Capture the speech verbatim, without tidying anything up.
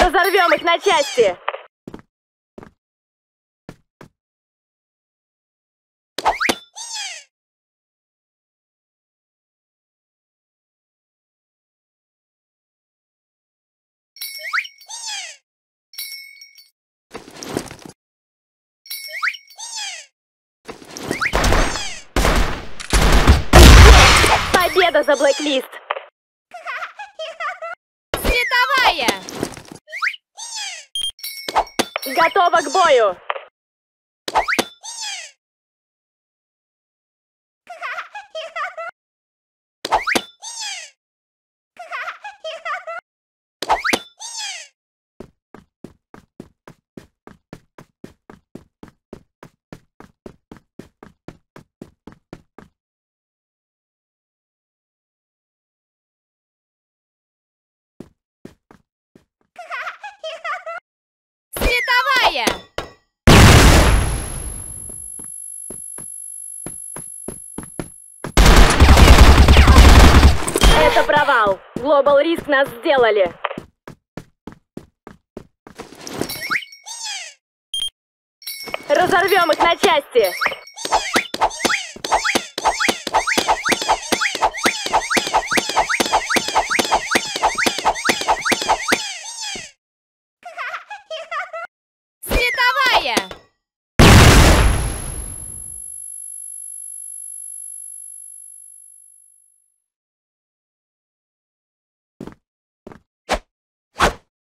Разорвем их на части! Победа за Блэклист! Световая! Готова к бою! Световая! Это провал! Global Risk нас сделали! Разорвем их на части!